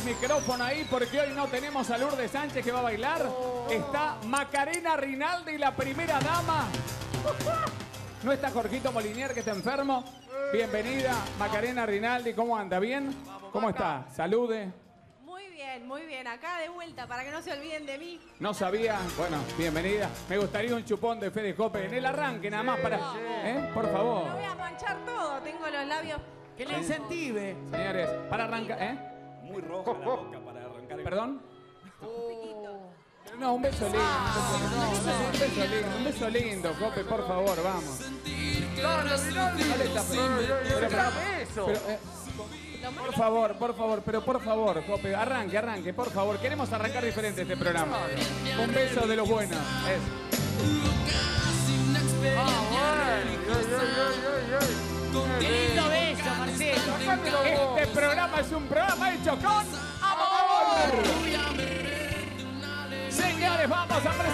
micrófono ahí porque hoy no tenemos a Lourdes Sánchez que va a bailar. Está Macarena Rinaldi, la primera dama. No está Jorgito Molinier, que está enfermo. Bienvenida, Macarena Rinaldi. ¿Cómo anda? ¿Bien? ¿Cómo está? Salude. Muy bien. Acá de vuelta, para que no se olviden de mí. No sabía. Bueno, bienvenida. Me gustaría un chupón de Fede Cope en el arranque, nada más para... Por favor. No voy a manchar todo. Tengo los labios... Que le incentive. Señores, para arrancar... Muy roja la boca para arrancar el... ¿Perdón? No, un beso lindo. Un beso lindo, Cope, por favor, vamos. Por favor, Cope, arranque, por favor. Queremos arrancar diferente este programa. Un beso de los buenos. Qué lindo beso, Marcelo. Este programa es un programa hecho con amor. Señores, vamos a presentar.